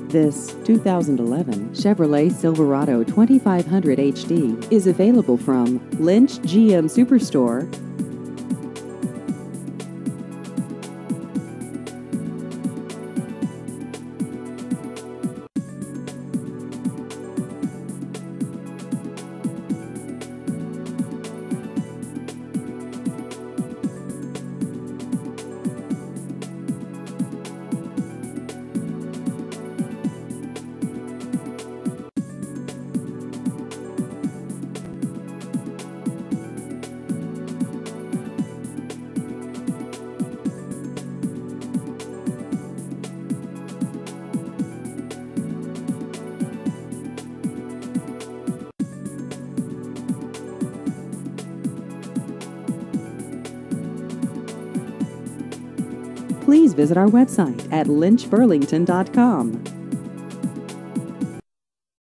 This 2011 Chevrolet Silverado 2500 HD is available from Lynch GM Superstore. Please visit our website at lynchburlington.com.